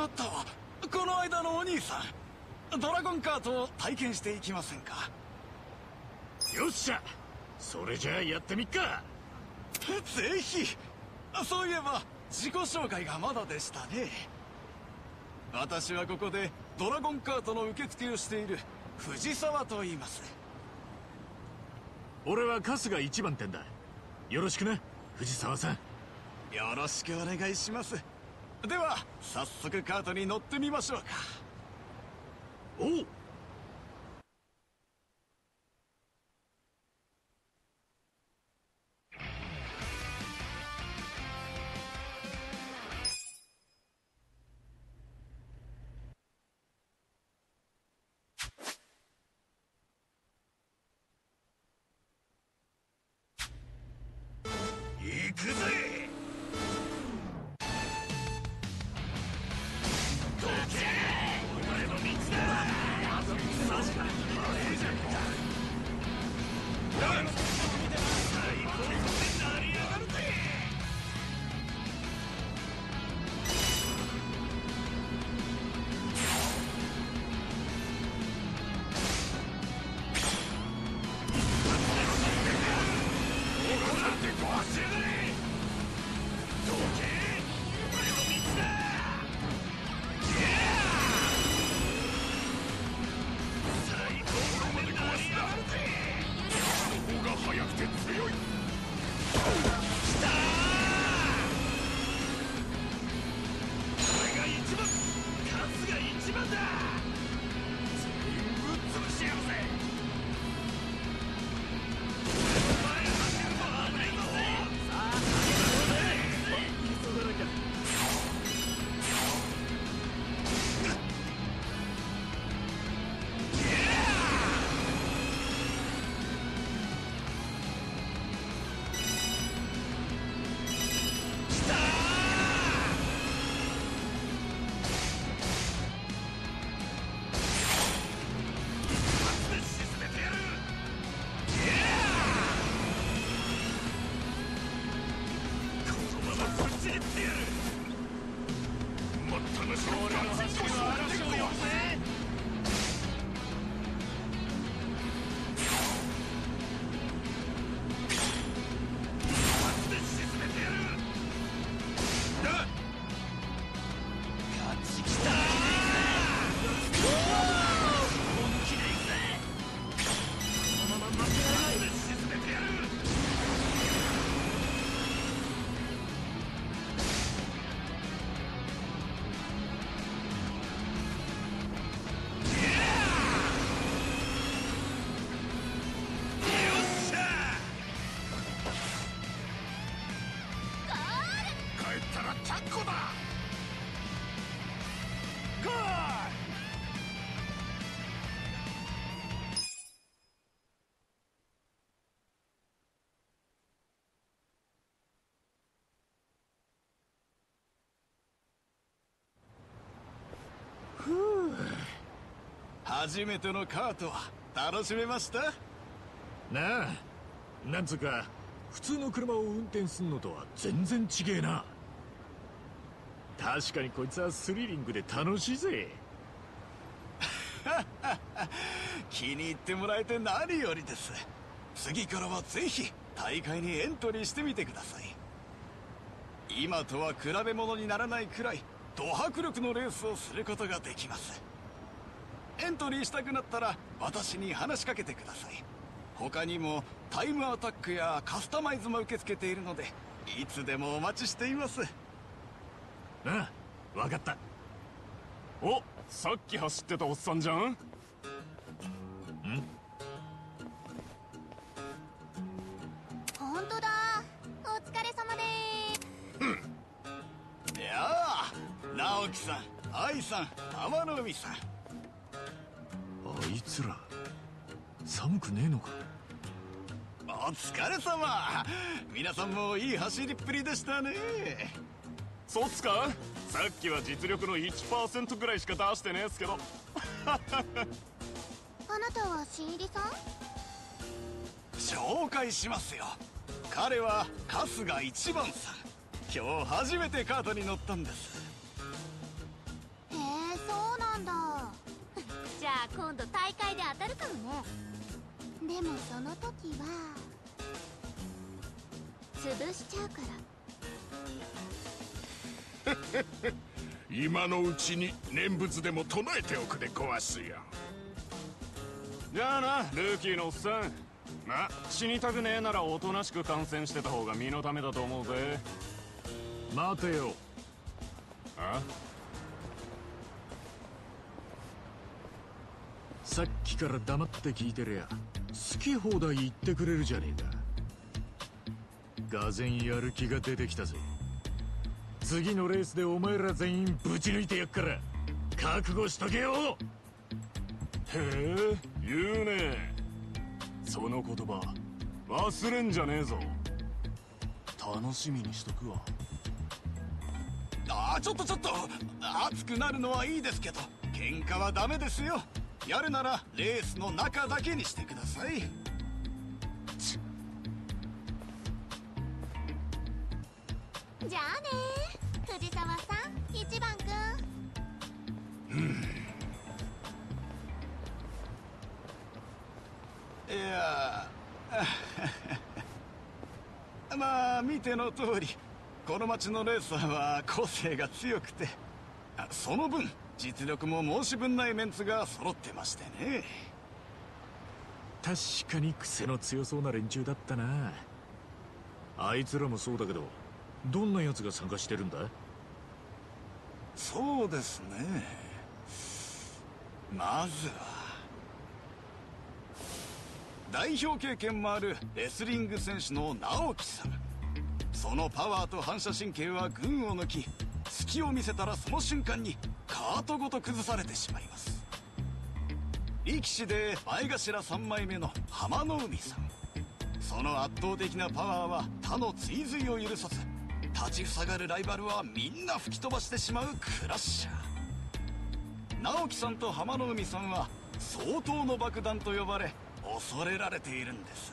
なたはこの間のお兄さん。ドラゴンカートを体験していきませんか？ よっしゃ、それじゃあやってみっか。 ぜひ。そういえば自己紹介がまだでしたね。私はここでドラゴンカートの受付をしている藤沢と言います。 俺は春日一番店だ。よろしくな、藤沢さん。 よろしくお願いします。では早速カートに乗ってみましょうか。 おう。行くぜ。どけ、お前の道だ。マジか、ええじゃんか。最高で成り上がるぜ。 初めてのカートは楽しめました？ なあ、なんつうか普通の車を運転すんのとは全然違えな。確かにこいつはスリリングで楽しいぜ。 気に入ってもらえて何よりです。次からはぜひ大会にエントリーしてみてください。今とは比べ物にならないくらいド迫力のレースをすることができます。エントリーしたくなったら私に話しかけてください。他にもタイムアタックやカスタマイズも受け付けているのでいつでもお待ちしています。 なあ、分かった。 お、さっき走ってたおっさんじゃん。 ん？ 本当だ。お疲れ様でーす。 いやあ、直樹さん、愛さん、天の海さん。 あいつら寒くねえのか？ お疲れ様。皆さんもいい走りっぷりでしたね。 そっちか？さっきは実力の 1% ぐらいしか出してねえっすけど。 あなたは新入りさん？ 紹介しますよ。彼は春日一番さん。今日初めてカートに乗ったんです。 今度大会で当たるかもね。でもその時は潰しちゃうから。 今のうちに念仏でも唱えておくで壊すよ。 じゃあなルーキーのおっさん。まあ死にたくねえならおとなしく観戦してた方が身のためだと思うぜ。 待てよ。 あ、 さっきから黙って聞いてりゃ好き放題言ってくれるじゃねえか。がぜんやる気が出てきたぜ。次のレースでお前ら全員ぶち抜いてやっから覚悟しとけよ。 へえ言うね。その言葉忘れんじゃねえぞ。楽しみにしとくわ。 ちょっと熱くなるのはいいですけど喧嘩はダメですよ。やるならレースの中だけにしてください。 じゃあね藤沢さん、一番くん。 いやまあ見ての通りこの町のレーサーは個性が強くてその分実力も申し分ないメンツが揃ってましてね。 確かに癖の強そうな連中だったな。あいつらもそうだけどどんな奴が参加してるんだ？ そうですね、まずは代表経験もあるレスリング選手の直樹さん。そのパワーと反射神経は群を抜き隙を見せたらその瞬間にカートごと崩されてしまいます。力士で前頭3枚目の浜の海さん。その圧倒的なパワーは他の追随を許さず立ちふさがるライバルはみんな吹き飛ばしてしまうクラッシャー。直樹さんと浜の海さんは相当の爆弾と呼ばれ恐れられているんです。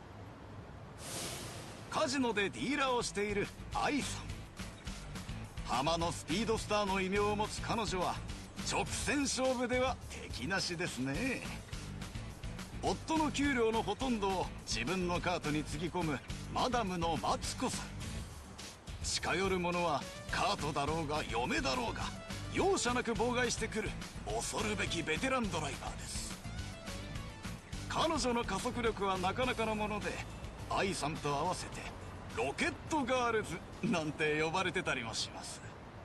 カジノでディーラーをしている愛さん。浜のスピードスターの異名を持つ彼女は直線勝負では敵なしですね。夫の給料のほとんどを自分のカートにつぎ込むマダムのマツコさん。近寄る者はカートだろうが嫁だろうが容赦なく妨害してくる恐るべきベテランドライバーです。彼女の加速力はなかなかのもので愛さんと合わせてロケットガールズなんて呼ばれてたりもします。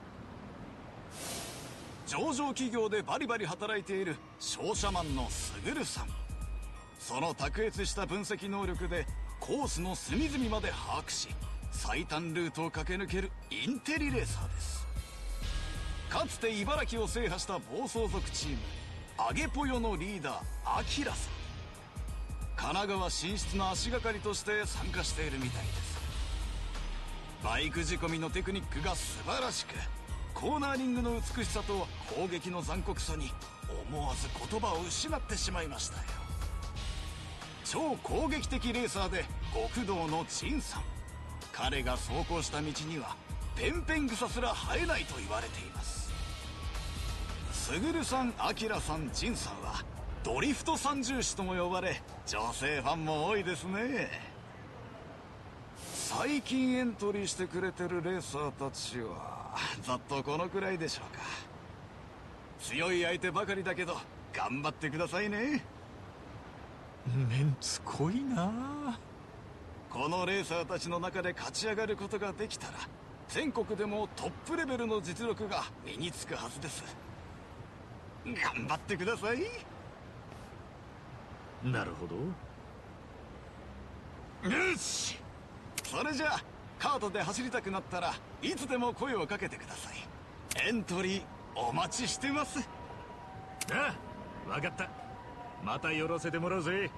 上場企業でバリバリ働いている商社マンのスグルさん。その卓越した分析能力でコースの隅々まで把握し最短ルートを駆け抜けるインテリレーサーです。かつて茨城を制覇した暴走族チームアゲポヨのリーダーアキラさん。神奈川進出の足がかりとして参加しているみたいです。バイク仕込みのテクニックが素晴らしくコーナーリングの美しさと攻撃の残酷さに思わず言葉を失ってしまいましたよ。超攻撃的レーサーで極道のジンさん。彼が走行した道にはペンペン草すら生えないと言われています。スグルさん、アキラさん、ジンさんはドリフト三重士とも呼ばれ女性ファンも多いですね。最近エントリーしてくれてるレーサーたちはざっとこのくらいでしょうか。強い相手ばかりだけど頑張ってくださいね。 メンツ濃いな。 このレーサーたちの中で勝ち上がることができたら全国でもトップレベルの実力が身につくはずです。頑張ってください。 なるほど。よし、 それじゃあカートで走りたくなったらいつでも声をかけてください。エントリーお待ちしてます。 ああ、分かった。また寄らせてもらうぜ。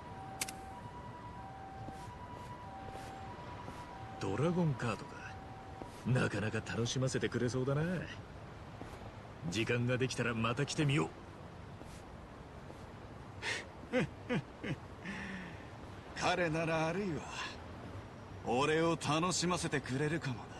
ドラゴンカートか。なかなか楽しませてくれそうだな。時間ができたらまた来てみよう。 彼ならあるいは俺を楽しませてくれるかもな。